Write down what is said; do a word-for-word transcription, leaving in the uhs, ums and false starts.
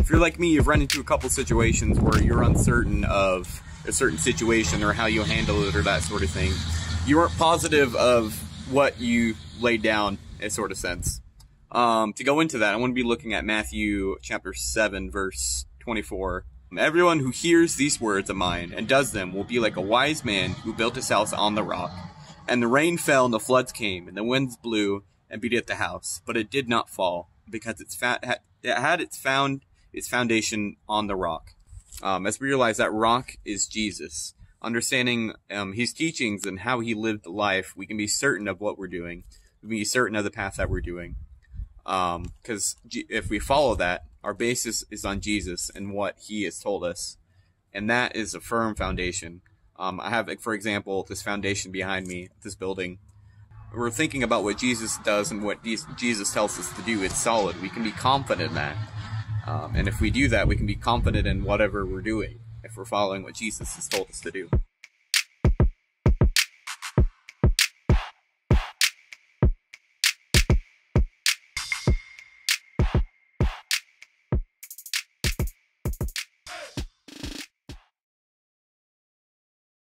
if you're like me, you've run into a couple situations where you're uncertain of a certain situation or how you handle it or that sort of thing. You aren't positive of what you laid down, in a sort of sense. Um, to go into that, I want to be looking at Matthew chapter seven, verse twenty-four. Everyone who hears these words of mine and does them will be like a wise man who built his house on the rock. And the rain fell, and the floods came, and the winds blew and beat at the house, but it did not fall, because it's fa it had its found its foundation on the rock. Um, as we realize, that rock is Jesus. Understanding um, his teachings and how he lived life, we can be certain of what we're doing. We can be certain of the path that we're doing. Because um, if we follow that, our basis is on Jesus and what he has told us. And that is a firm foundation. Um, I have, for example, this foundation behind me, this building. We're thinking about what Jesus does and what Jesus tells us to do. It's solid. We can be confident in that. Um, and if we do that, we can be confident in whatever we're doing, if we're following what Jesus has told us to do.